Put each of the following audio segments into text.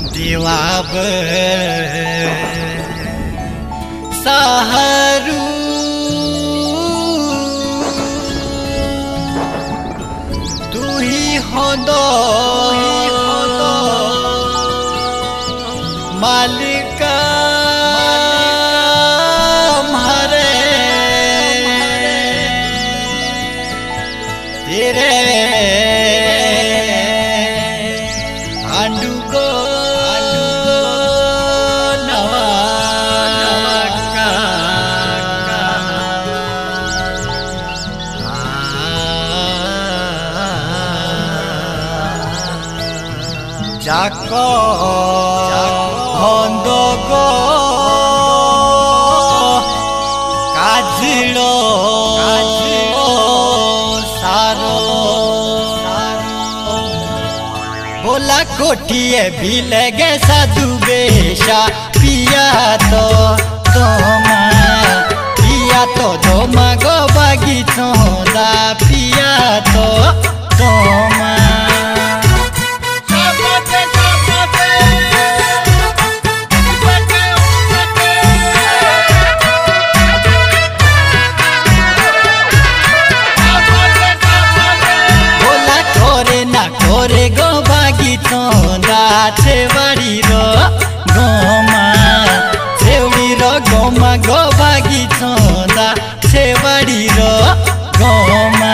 देवाब साहरू तू ही हो दो मालिका हमारे तेरे आंडू को जाको हंदको काजिलो सारो बोला कोठिए भी लगे साधु बेशा पिया तो दोमा गो बागीचों दा पिया तो दोमा गो बागीचों दा छेवाड़ी रो गोमा गो बागीचों दा छेवाड़ी रो गोमा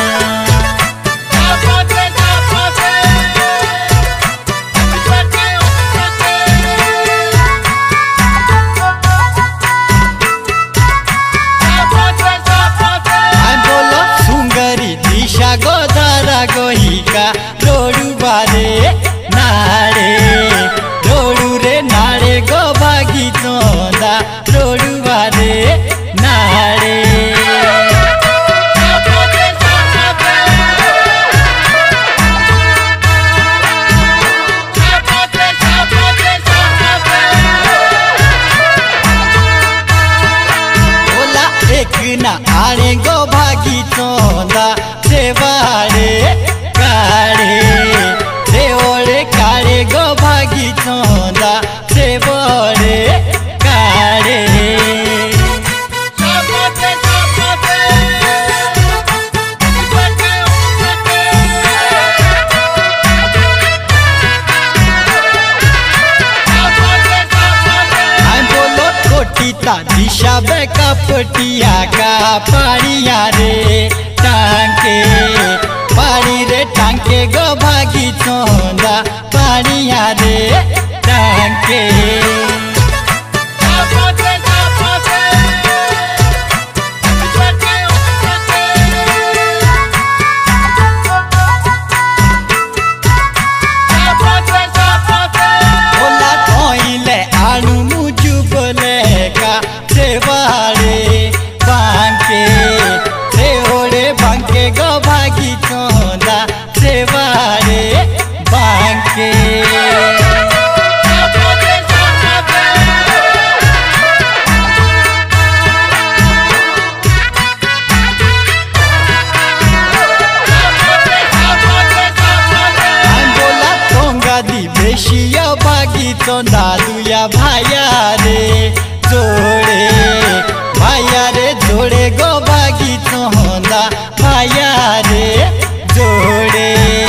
बोलो सुंगरी दिशा गोधारा गोहिका रोडू बारे नाड़े गो बागीचों दा रोडू बारे नाड़े बोला एक ना आने गो बागीचों दा छेवाड़े काड़े गो बागीचों दा छेवाड़े काड़े बोलो कोटिता दिशा बेका पटिया का पाड़िया रे टांके पाड़ी रे टांके गो बागीचों दा पाड़िया रे टांके बोला धोइले आलू मुझू बोले का छेवाड़े बांके गो बागीचों दा छेवाड़े बांके बोला तोंगा दी बेशिया बागीचों दा दुया भाया रे जोड़े गो बागीचों दा भाया रे जोड़े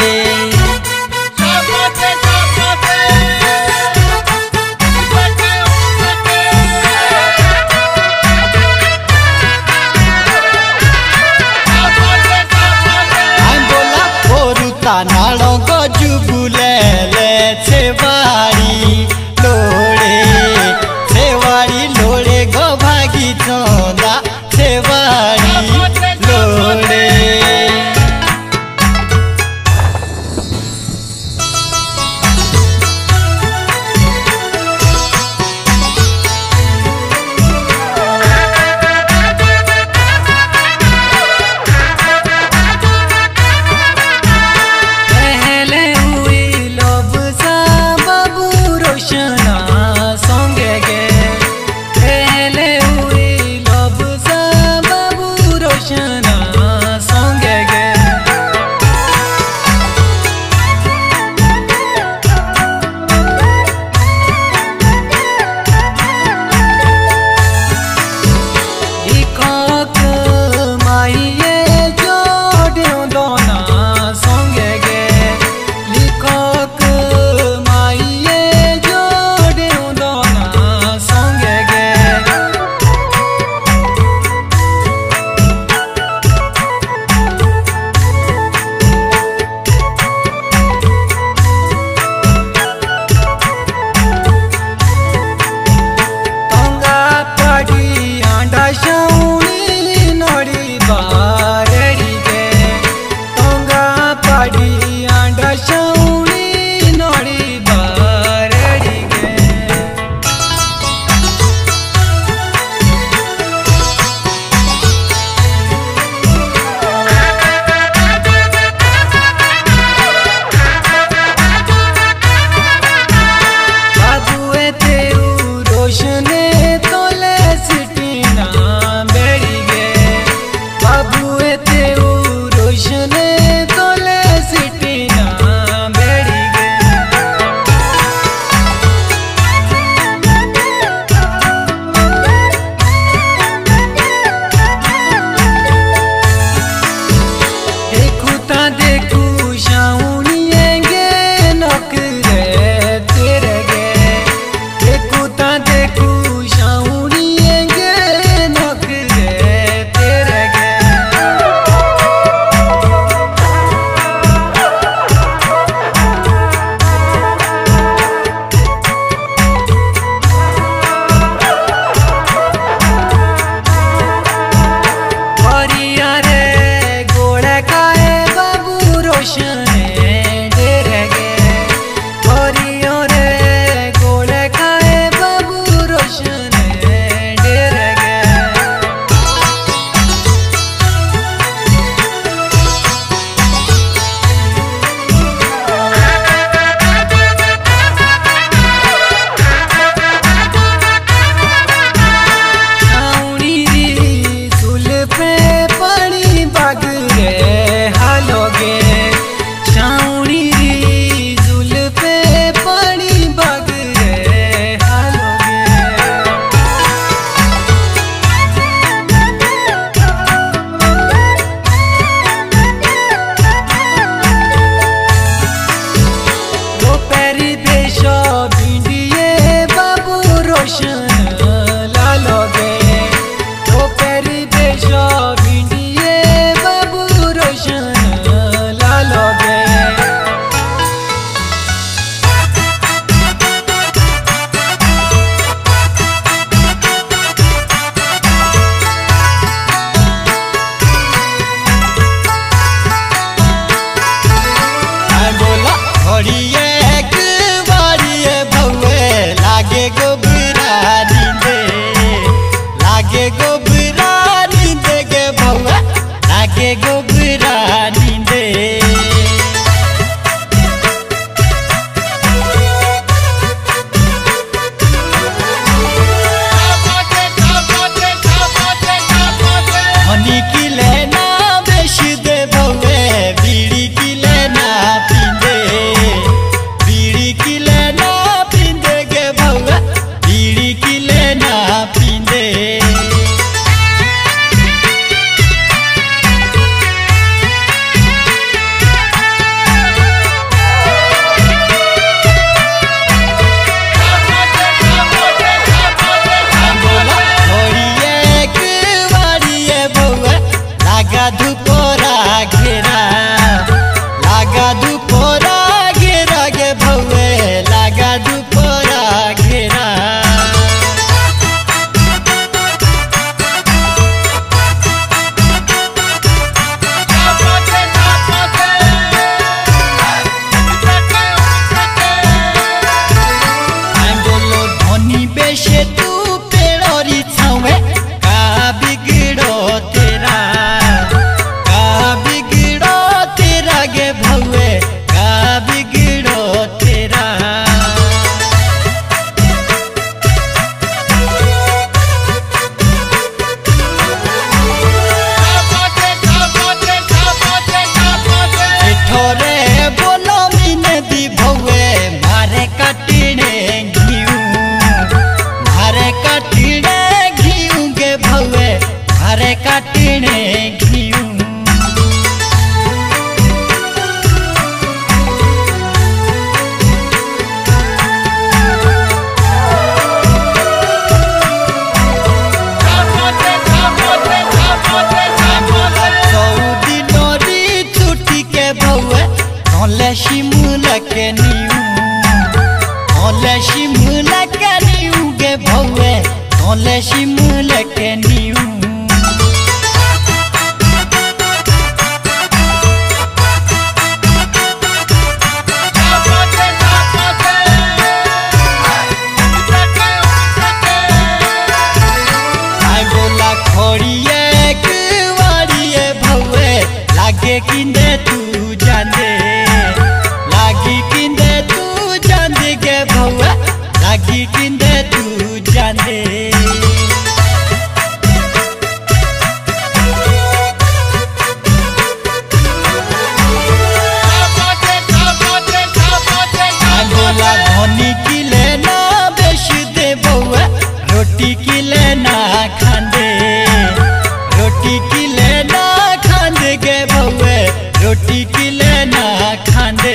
बोला पोरुता नालों को जुबुले ले छेवाड़ी लोड़े गो बागीचों दा छेवाड़ी लोड़े गे भौवे तोले शिमल के नीऊ किंदे तू जाने लागी किंदे तू जाने के भौवा लागी किंदे तू जाने बोला धोनी की लेना बेच दे भौवा रोटी की लेना खांदे रोटी की लेना खांदे के भौवे रोटी की लेना खांदे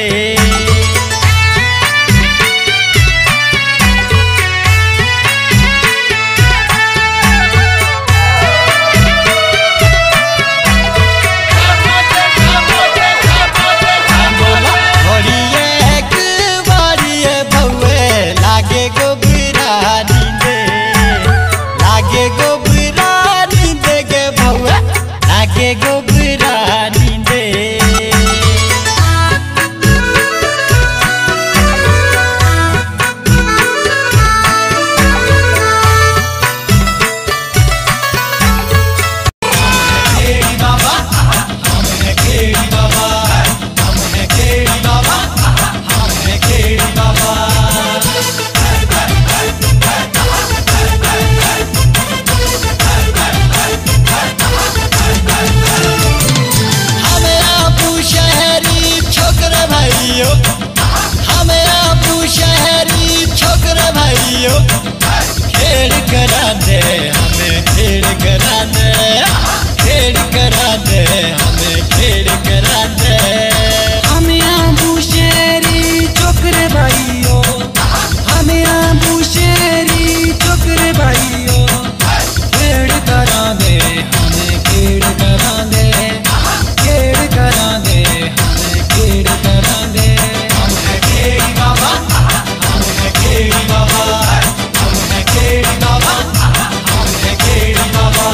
खेड़ करा दे हमें खेड़ करा दे खेड़ करा दे हमें खेड़ करा दे हमें आबू शेरी चोकरे भाइयों हमें आबू शेरी चोकरे भाइयों खेड़ करा दे हमें खेड़ करा दे खेड़ करा दे हमें खेड़ करा दे हमें खेड़ी बाबा हमें खेड़ी बाबा हमें खेड़ी बाबा हमें खेड़ी बाबा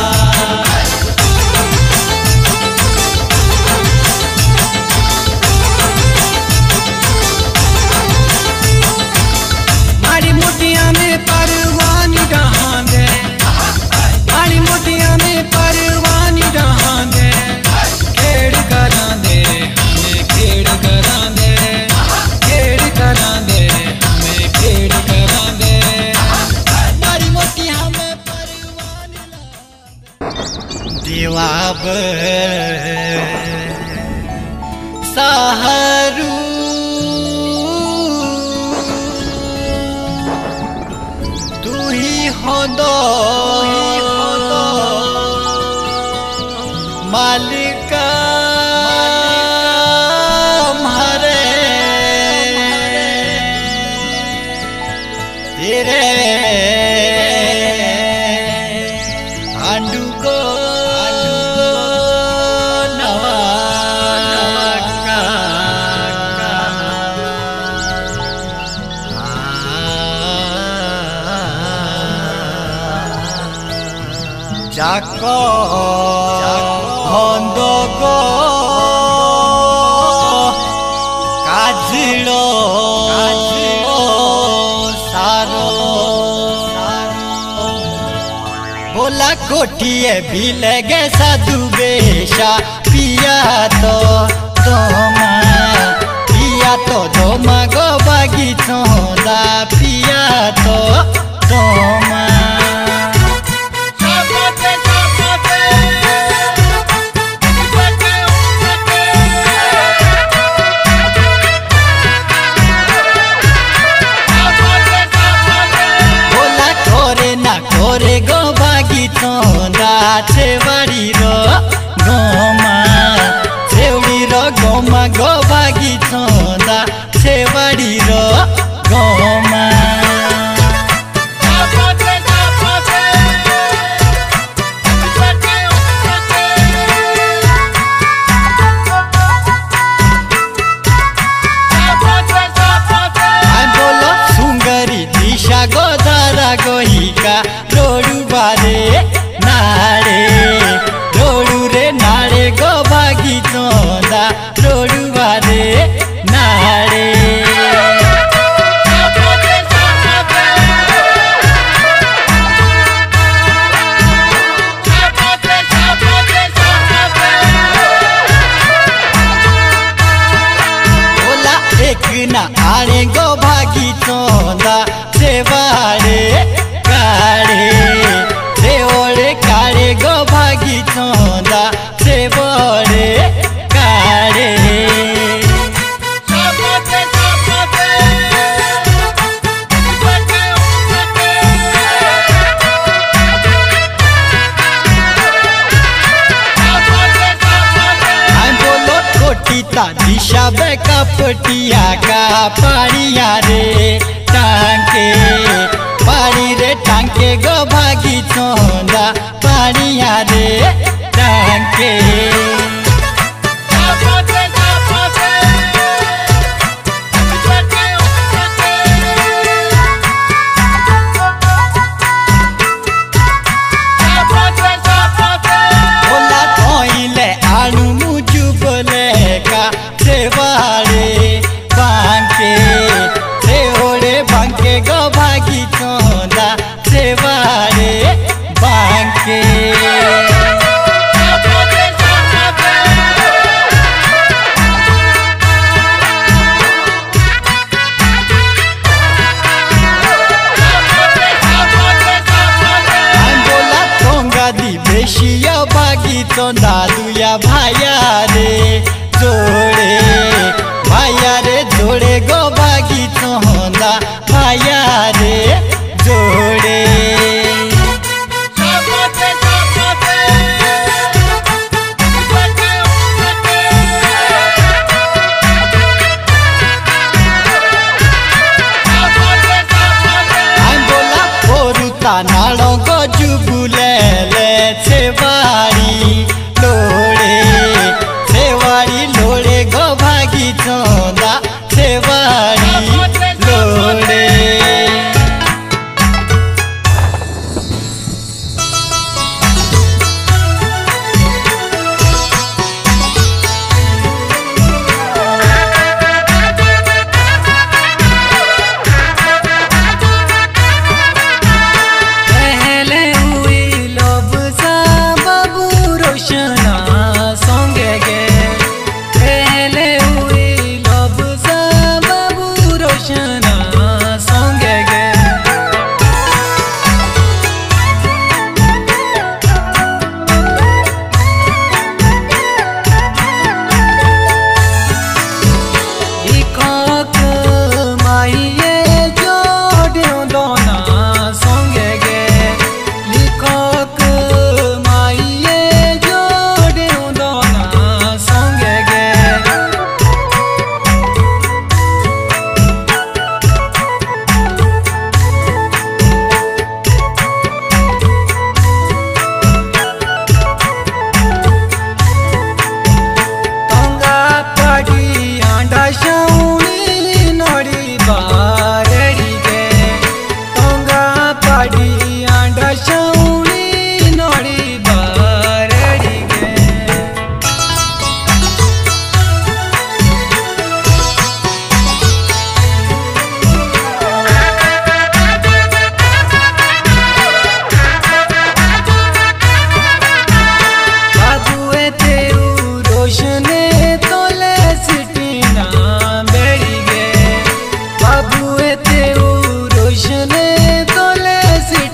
मारी मोटिया में परवानी डहां दे मारी मोटिया में परवानी डहां दे खेड़ करा दे हमें खेड़ करा दे खेड़ करा दे हमें खेड़ करा दे मारी मोटी हमें परवानी देवाब सहरू तू ही हो दो मालिका हरे तेरे आंडू को जाको होंदो को काजिलो सारो बोला कोठिए भी लगे साधु बेशा पिया तो दोमा गो बागीचों दा पिया तो दोमा गो बागीचों दा छेवाड़ी रो गोमा गो बागीचों दा छेवाड़ी रो गोमा गोहिका रोडू बारे नारे रोडू रे नारे गो भागी चोंदा रोडू बारे नारे ना आने गो भागी चोंदा सेवाड़े काड़े रे ओड़े काड़े गो भागी चोंदा सेवाड़े काड़े दिशा बेका पटिया का पाड़िया रे टांके पाड़ी रे टांके गो भागी चोंदा पाड़िया रे टांके बोला कोइले आलू मुझू बोले सेवाड़े बांके से ओड़े बांके गो भागी चोंदा सेवाड़े बांके बोला तोंगा दी बेशिया भागी चोंदा दुया भाया रे जोड़े भाया रे जोड़े गो भागी चोंदा भाया रे जोड़े बोला पोरुता नालों को जुबुले ले सेवाड़ी लोड़े सेवाड़ी लोड़े गो भागी चोंदा सेवाड़ी लोड़े पहले हुई लब सा बाबू रोशना संगे गे पहले हुई लब सा बाबू रोशना संगे गे इकाक माइये जोड़े दोना संगे गे लिखक माइये जोड़े दोना संगे गे तंगा पाड़ी आंडा शाउनी नड़ी बारेड़ी गे तंगा पाड़ी आंडा शाउनी नड़ी बारेड़ी गे बाबुए तेरू रोशने तोले सिटीना बेड़ी गे बाबुए तेरू रोशने तोले city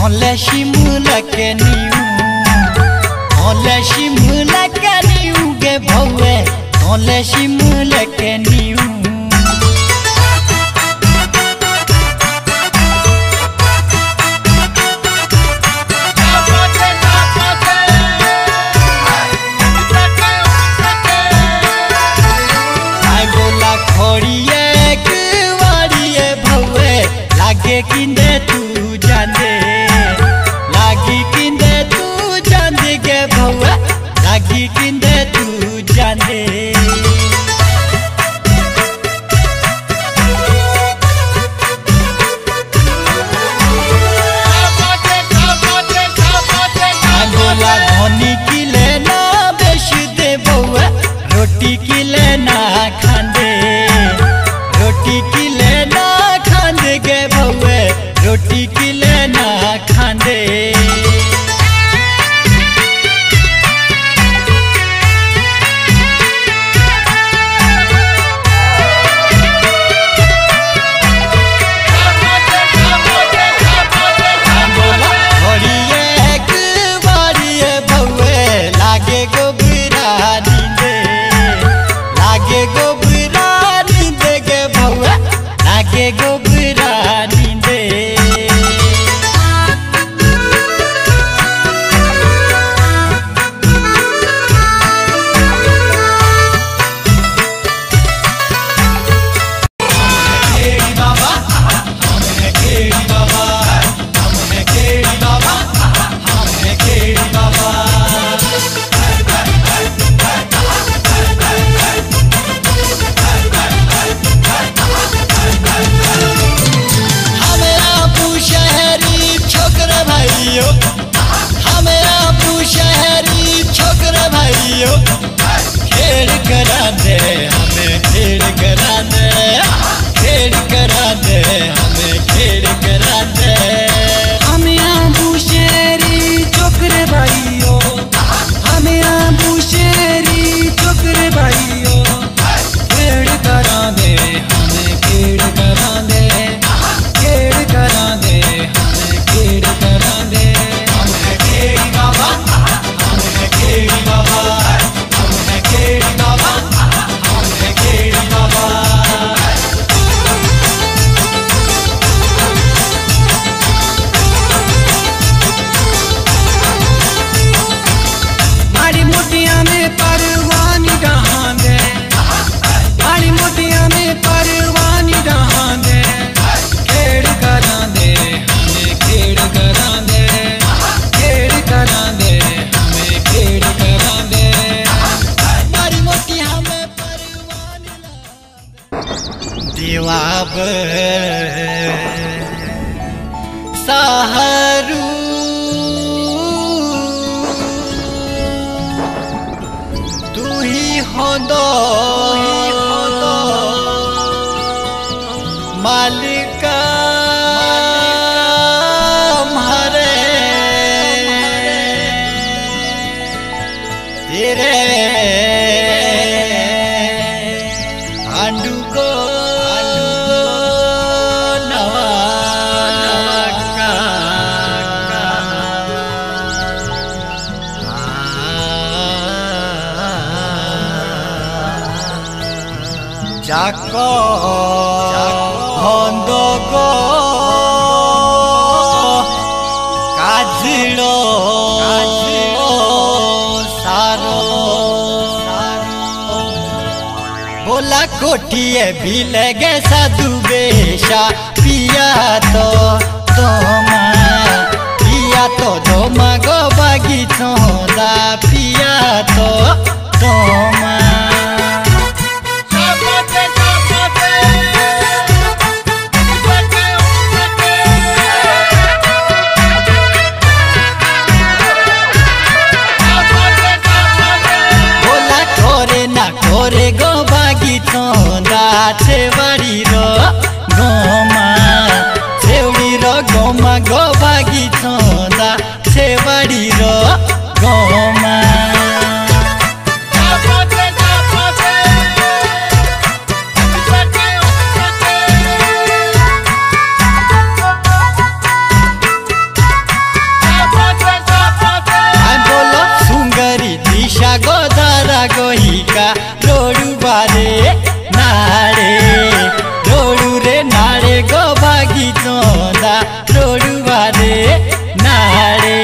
Ole shimula ke niu, ole shimula ke niu ge bhawe, ole shimula ke niu. Ai bola khoriye kuwariye bhawe, lage kinde tu jande. लागी किंदे तू जाने बोला धोनी की लेना बेच दे बउआ रोटी की लेना खांदे रोटी की लेना खांदे गे बउआ रोटी की लेना खांदे देवाब साहरू तू ही हो दो मालिका मारे तेरे आंडू को जाको होंदो को काजलो सारो बोला कोठिए भी लगे साधु बेशा पिया तो दोमा गो बागीचों दा पिया तो दोमा गो बागीचों दा छेवाड़ी रो गोमा छेवड़ी रो रोडुआ रे नारे।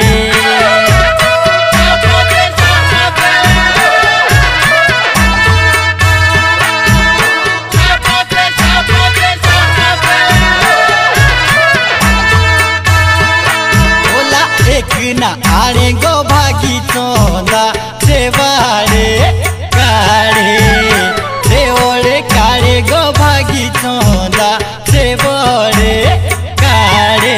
ओला एक ना आड़े गो भागी चोंदा सेवाड़े काड़े सेवड़े काड़े गो भागी चोंदा सेवड़े काड़े।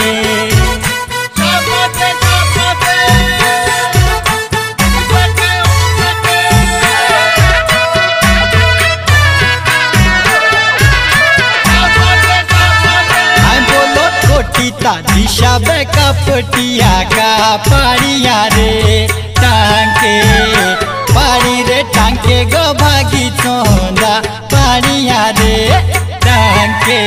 कोटिता दिशा बेका पटिया का पाड़िया रे टांके पाड़ी रे टांके गो भागी चोंदा पाड़िया रे टांके।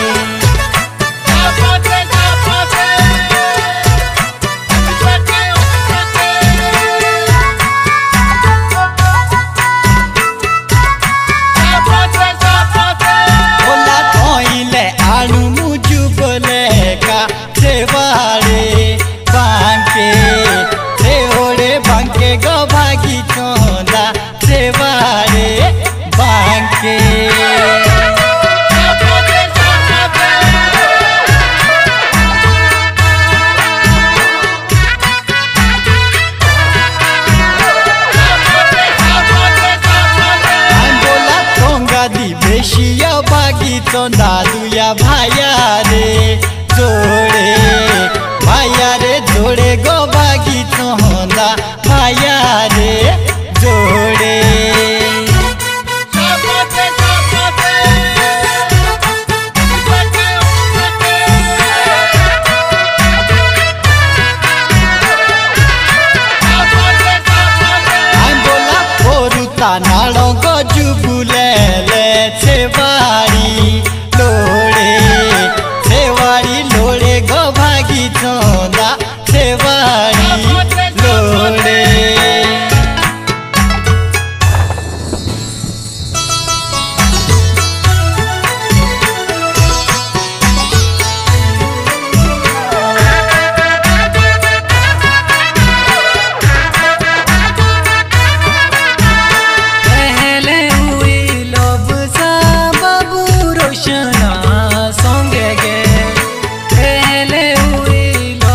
ओला तोइले आलू मुजु बोले का सेवाड़े बांके सेवड़े बांके गो भागी चोंदा सेवाड़े बांके। दी बेशिया भागी चोंदा दुया भाया रे जोड़े भाया रे जोड़े गो भागी चोंदा भाया रे जोड़े। नाड़ो गो जुबुले ले सेवाड़ी लोड़े गो भागी चोंदा सेवाड़ी लोड़े। सोंगे गे पहले हुई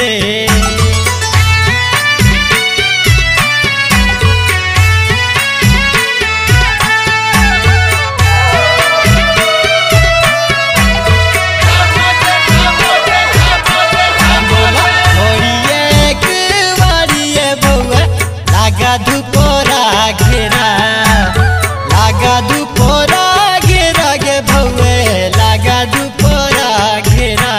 धुपोरा घेरा लागा धुपोरा घेरा गे भौवे लागा धुपोरा घेरा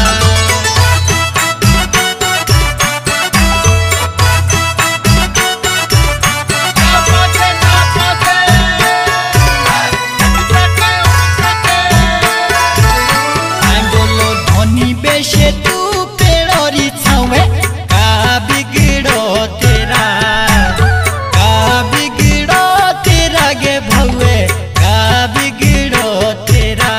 बोलो धनी बेशे तू पेड़ोरी छावे का बिगड़ो तेरा भौवे का बिगड़ो तेरा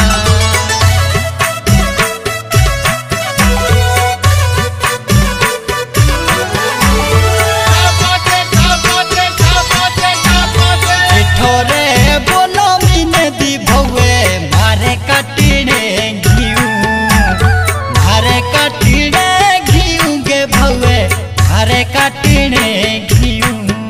ठोरे बोलो मीने दी भौवे मारे कटने घिऊ मारे कटने घिऊ गे भौवे मारे कटने घिऊ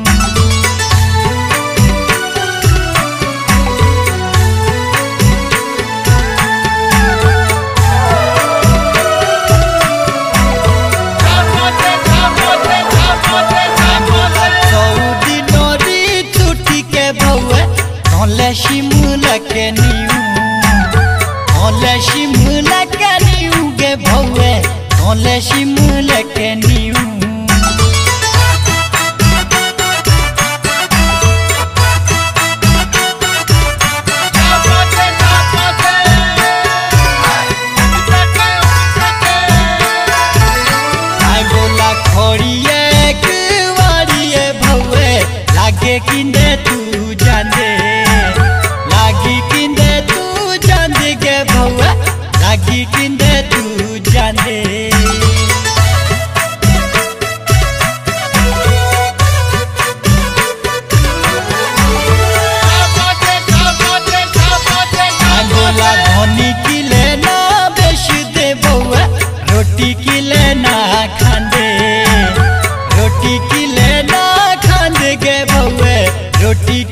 शिमला के नीऊ ओले शिमला के नीऊ गे भौवे ओले शिमला के नीऊ आई बोला खोड़िए कुवाड़िए भौवे लागे किंदे तू जाने लागी किंदे तू जाने गे भौवे लागी किंदे तू जाने बोला धनी की लेना बेच दे भौवे रोटी की लेना खांदे रोटी की लेना खांदे गे भौवे रोटी